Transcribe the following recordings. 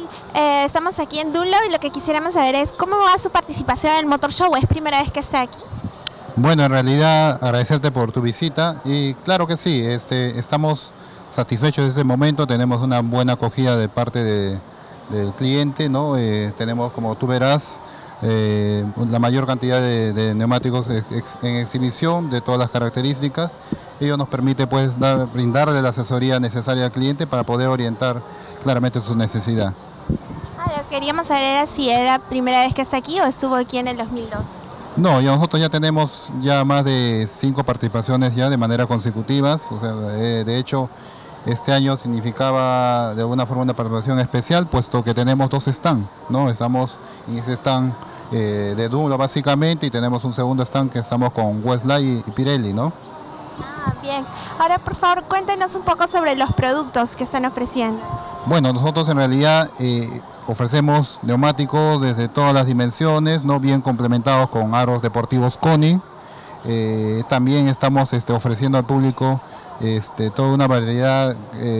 Estamos aquí en Dunlop y lo que quisiéramos saber es cómo va su participación en el Motor Show. ¿Es primera vez que está aquí? Bueno, en realidad agradecerte por tu visita y claro que sí, estamos satisfechos de este momento, tenemos una buena acogida de parte del cliente, ¿no? Tenemos, como tú verás, la mayor cantidad de neumáticos en exhibición de todas las características. Ello nos permite pues brindarle la asesoría necesaria al cliente para poder orientar claramente su necesidad. Lo que queríamos saber era si era primera vez que está aquí o estuvo aquí en el 2002. No, nosotros ya tenemos más de 5 participaciones ya de manera consecutivas, o sea, de hecho este año significaba de alguna forma una participación especial, puesto que tenemos 2 stands, ¿no? Estamos en ese stand de Dunlop básicamente y tenemos un segundo stand que estamos con Westlife y Pirelli, ¿no? Bien. Ahora, por favor, cuéntenos un poco sobre los productos que están ofreciendo. Bueno, nosotros en realidad ofrecemos neumáticos desde todas las dimensiones, ¿no? Bien complementados con aros deportivos KONI. También estamos ofreciendo al público toda una variedad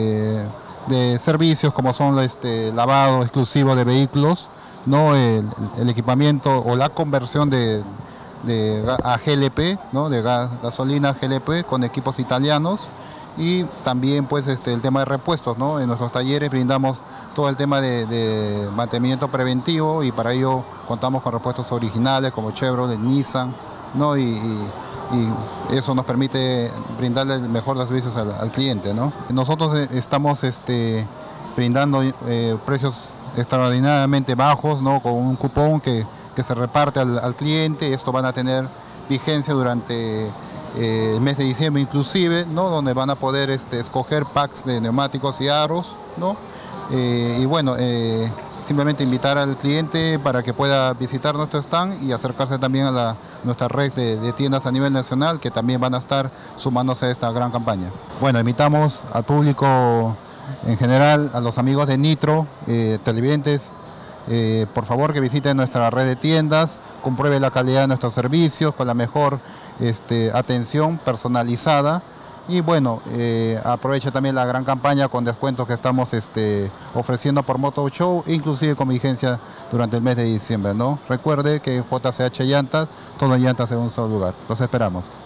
de servicios como son lavado exclusivo de vehículos, ¿no? El equipamiento o la conversión a GLP, ¿no? De gasolina GLP con equipos italianos. Y también pues el tema de repuestos, ¿no? En nuestros talleres brindamos todo el tema de mantenimiento preventivo y para ello contamos con repuestos originales como Chevrolet, Nissan, ¿no? Y eso nos permite brindarle el mejor de los servicios al cliente, ¿no? Nosotros estamos brindando precios extraordinariamente bajos, ¿no? Con un cupón que se reparte al cliente. Esto van a tener vigencia durante el mes de diciembre inclusive, ¿no? Donde van a poder escoger packs de neumáticos y aros, ¿no? Y bueno, simplemente invitar al cliente para que pueda visitar nuestro stand y acercarse también a nuestra red de tiendas a nivel nacional que también van a estar sumándose a esta gran campaña. Bueno, invitamos al público en general, a los amigos de Nitro, televidentes, por favor que visiten nuestra red de tiendas, compruebe la calidad de nuestros servicios con la mejor atención personalizada y bueno, aproveche también la gran campaña con descuentos que estamos ofreciendo por Motor Show, inclusive con vigencia durante el mes de diciembre, ¿no? Recuerde que JCH Llantas, todo llantas en un solo lugar. Los esperamos.